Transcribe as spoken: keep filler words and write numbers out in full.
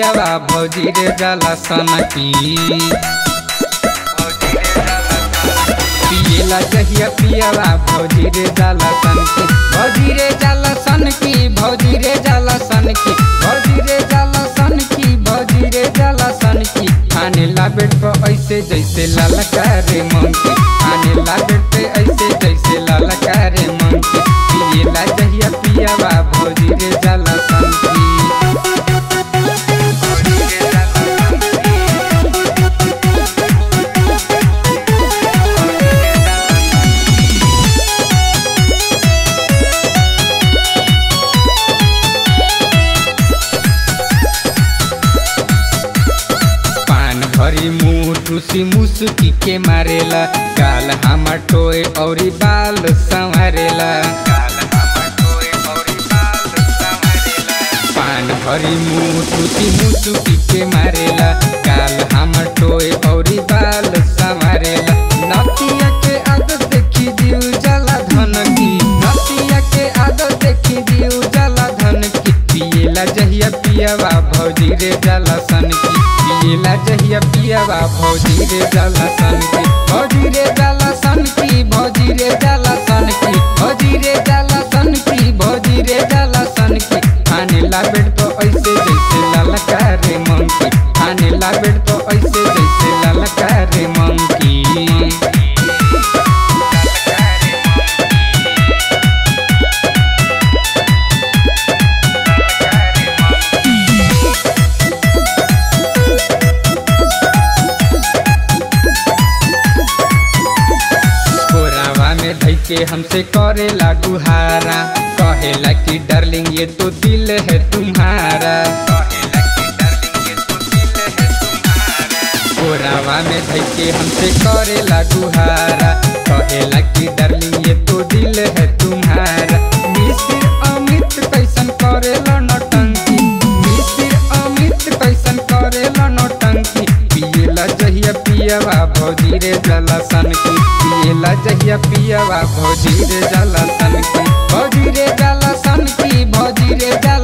पियावा भौजी रे जाला सन की पियला जहिया पियावा भौजी रे जाला सन की भौजी रे जाला सन की भौजी रे जाला सन की भौजी रे जाला सन की भौजी रे जाला सन की खाने ला बेट पे ऐसे जैसे ललका रे मंकी खाने ला बेट पे ऐसे जैसे ललका रे मंकी पियला जहिया पियावा भौजी रे जाला सन की भरी मुँह ठूसी मुसुकी के मारेला गाल हमार टोए और बाल संवारेला पान भरी मुँह ठूसी मुसुकी के मारेला गाल हमार टोए और बाल संवारेला नतिया के आदत देखी दियो जला धन की नतिया के आदत देखी दियो जला धन की पियला जहिया पियावा भौजी रे जाला सन की पियला जहिया पियावा भौजी रे जाला सन की भौजी रे जाला सन की भौजी रे जाला सन की भौजी रे जाला सन की भौजी रे जाला सन की खाने ला बेट तो ऐसे जैसे ललका रे मंकी खाने ला बेट तो ऐसे जैसे ललका रे मंकी के हमसे करेला गुहारा कहेला कि डार्लिंग ये तो दिल है तुम्हारा कोरावा में धई के हमसे करेला गुहारा कहेला कि डार्लिंग ये तो दिल है तुम्हारा मिसिर अमित कैसन करेला नौटंकी मिसिर अमित कैसन करेला नौटंकी पियला जहिया पियावा भौजी रे जाला सन की पियला जहिया पियावा भौजी रे जाला सन की भौजी रे जाला सन की भौजी रे जाला